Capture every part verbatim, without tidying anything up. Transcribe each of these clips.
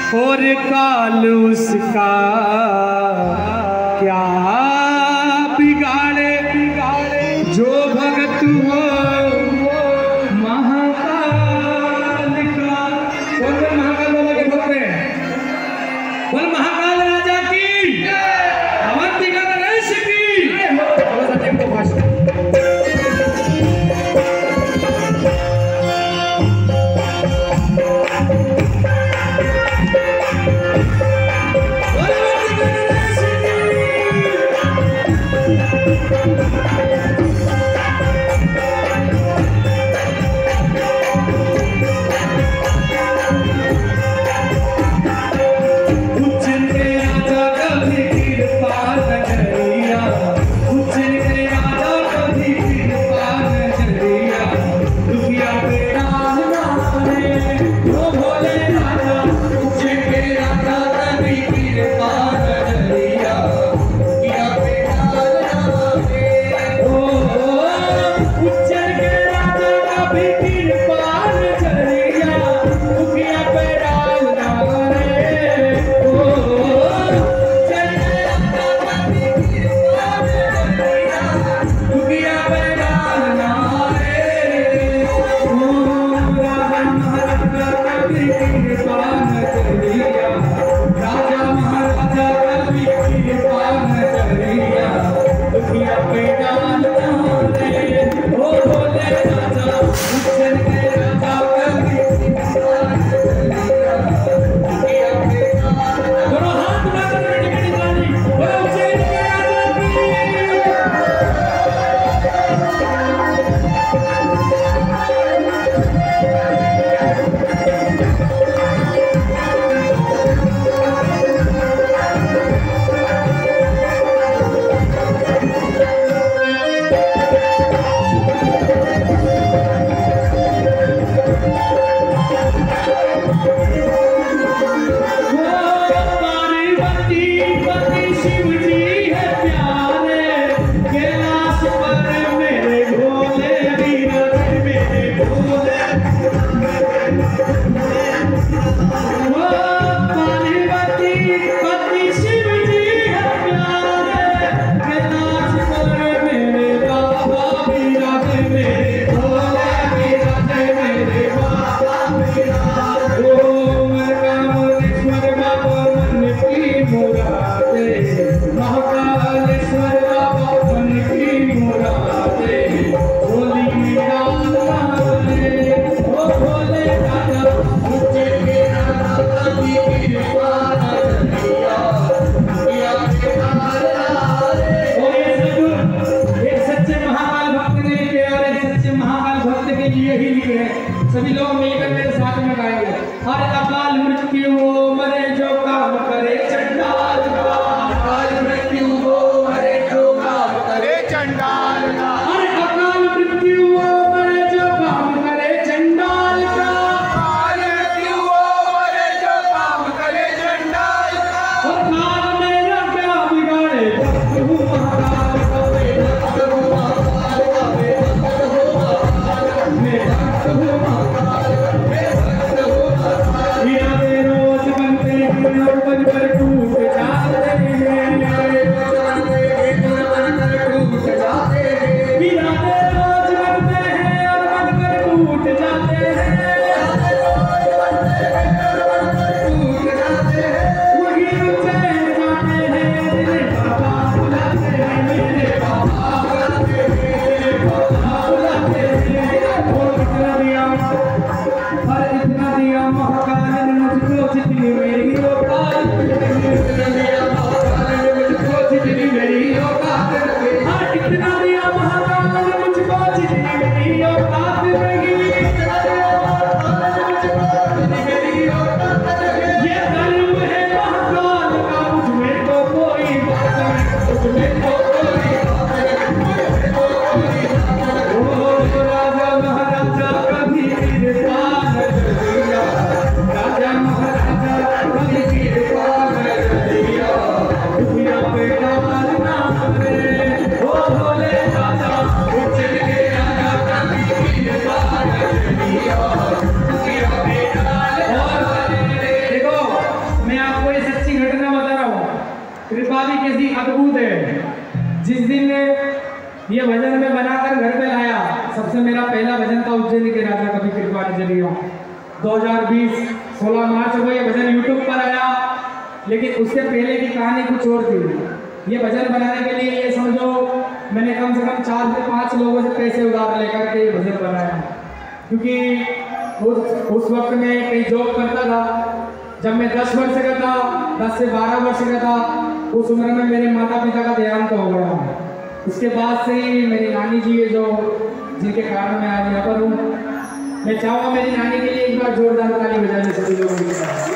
और काल उसका क्या बिगाड़े बिगाड़े जो भगत हो महाकाल का। कौन कौन महाकाल बाबा के भक्त हैं? बोल महाकाल राजा की, अवंतिका नरेश की। बोलो सत्यम को भाषण। सभी लोग मिलकर मेरे साथ में गाएंगे। हर अकाल मृत्यु वो मरे जो काम करे चंडाल का, अकाल मृत्यु वो मरे जो काम करे चंडाल का। हर अकाल मृत्यु वो मरे जो काम करे चंडाल का, अकाल मृत्यु वो मरे जो काम करे चंडाल का। और काल मेरा क्या बिगाड़े भक्त हूँ महाकाल का, मैं भक्त हूँ महाकाल का, मैं भक्त हूँ महाकाल का, मैं भक्त हूँ महाकाल का, मैं भक्त हूँ महाकाल का। दो हज़ार बीस सोलह मार्च को ये भजन यूट्यूब पर आया, लेकिन उससे पहले की कहानी कुछ और थी। ये भजन बनाने के लिए ये समझो मैंने कम से कम चार से पाँच लोगों से पैसे उधार लेकर के ये भजन बनाया, क्योंकि उस उस वक्त में कहीं जॉब करता था। जब मैं दस वर्ष का था, दस से बारह वर्ष का था, उस उम्र में मेरे माता पिता का देहांत हो गया। उसके बाद से ही मेरी नानी जी है जो जिनके कारण मैं आज यहाँ पर हूँ। मैं चाहूँगा मेरी नानी के लिए एक बार जोरदार ताली बजाने सभी लोगों के साथ।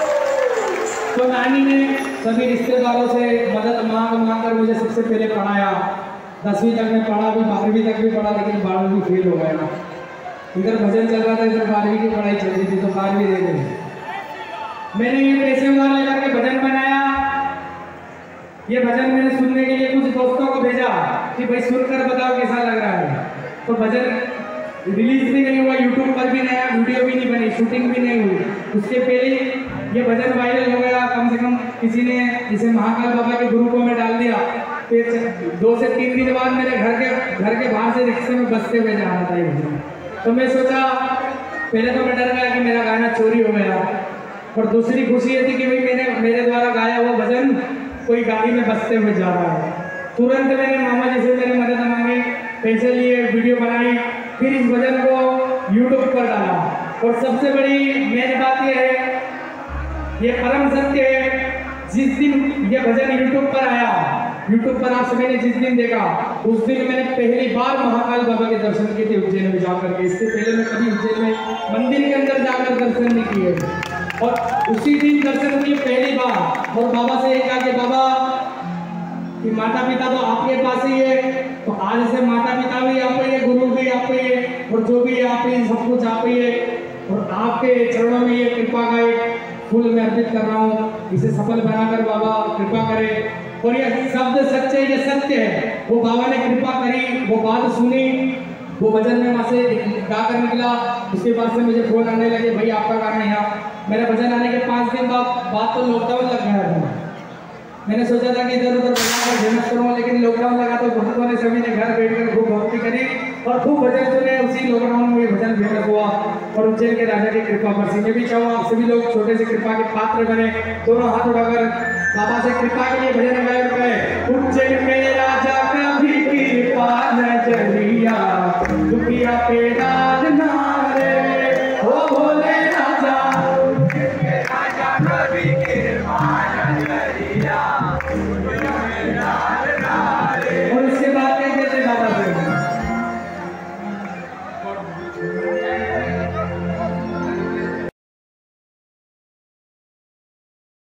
तो नानी ने सभी रिश्तेदारों से मदद मांग मांग कर मुझे सबसे पहले पढ़ाया। दसवीं तक मैं पढ़ा भी, बारहवीं तक भी पढ़ा, लेकिन बारहवीं फेल हो गया। इधर भजन चल रहा था, इधर बारहवीं की पढ़ाई चल रही थी, तो बारहवीं दे गई। मैंने ये पैसे उधार लेकर के भजन बनाया। ये भजन मैंने सुनने के लिए कुछ दोस्तों को भेजा कि भाई सुनकर बताओ कैसा लग रहा है। तो भजन रिलीज भी नहीं हुआ, यूट्यूब पर भी नया वीडियो भी नहीं बनी, शूटिंग भी नहीं हुई। उसके पहले ये भजन वायरल हो गया। कम से कम किसी ने इसे महाकाल बाबा के ग्रुपों में डाल दिया। फिर दो से तीन दिन बाद मेरे घर के घर के बाहर से रिक्शे में बसते हुए जा रहा था ये भजन। तो मैं सोचा, पहले तो मैं डर गया कि मेरा गाना चोरी हो गया, और दूसरी खुशी ये थी कि भाई मैंने मेरे द्वारा गाया हुआ भजन कोई गाड़ी में बसते हुए जा रहा है। तुरंत मैंने मामा जी से मेरी मदद मांगी, पैसे लिए, वीडियो बनाई, फिर इस भजन को यूट्यूब पर डाला। और सबसे बड़ी मेन बात यह है, ये परम सत्य है, जिस दिन ये भजन यूट्यूब पर आया, यूट्यूब पर आप सभी ने जिस दिन देखा, उस दिन मैंने पहली बार महाकाल बाबा के दर्शन किए थे उज्जैन में जाकर के। इससे पहले मैं कभी उज्जैन में मंदिर के अंदर जाकर दर्शन नहीं किए, और उसी दिन दर्शन किए पहली बार। और बाबा से कहा कि बाबा कि माता पिता तो आपके पास ही है, तो आज से माता पिता भी आप ही है, गुरु भी आप ही है, और जो भी आप ही, सब कुछ आप ही है, और आपके चरणों में ये कृपा का एक फूल मैं अर्पित कर रहा हूँ। इसे सफल बनाकर बाबा कृपा करे। और ये शब्द सच्चे, ये सत्य है। वो बाबा ने कृपा करी, वो बात सुनी, वो भजन में वहाँ से गाकर निकला। उसके बाद से मुझे फोन आने लगे, भाई आपका गाना यहाँ। मेरा भजन आने के पाँच दिन बाद बात तो लॉकडाउन लग गया था। मैंने सोचा था कि इधर उधर बनाकर फेमस करूँ, लेकिन लॉकडाउन लगा तो भक्तों ने सभी ने घर बैठकर खूब भक्ति करी और खूब भजन सुने। उसी लॉकडाउन में भजन फेमस हुआ, और उज्जैन के राजा की कृपा बरसी। मैं भी चाहूँ आप सभी लोग छोटे से कृपा के पात्र बने, दोनों हाथ उठाकर बाबा से कृपा के लिए भजन गायक करें। उज्जैन में राजा